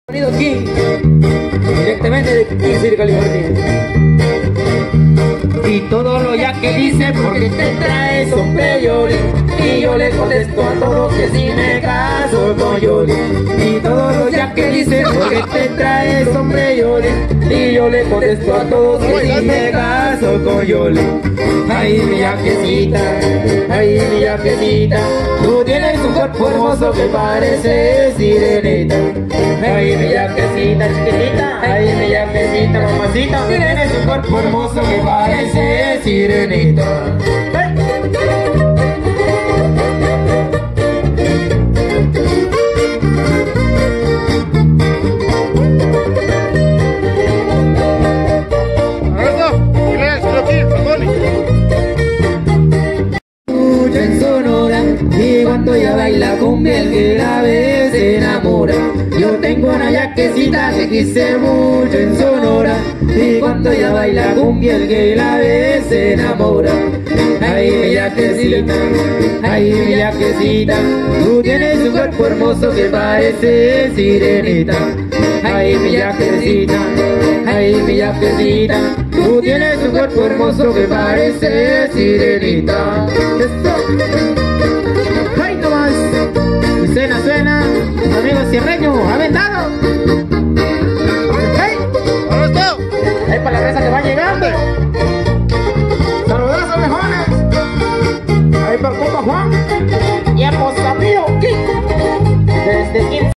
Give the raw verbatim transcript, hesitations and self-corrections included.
Sonido King, directamente de Kingsville, California. Y todo lo ya que dice, porque te traes hombre Yoli. Y yo le contesto a todos que si me caso con Yoli. Y todo lo ya que dice, porque te traes hombre Yoli. Y yo le contesto a todos que si me caso con Yoli. Ay, mi yaquecita, ay, mi yaquecita, tú tienes un cuerpo hermoso que parece sirenita. Ay, mi yaquecita chiquitita, ay, mi yaquecita mamacita, tienes un cuerpo hermoso que parece sirenita. En Sonora, y cuando ella baila cumbia el que la ve se enamora. Yo tengo una yaquecita que quise mucho en Sonora, y cuando ella baila cumbia el que la ve se enamora. Ay, mi yaquecita, ay, mi yaquecita, tú tienes un cuerpo hermoso que parece sirenita. Ay, mi yaquecita, ay, mi yaquecita, tú tienes un cuerpo hermoso que parece sirenita. Esto.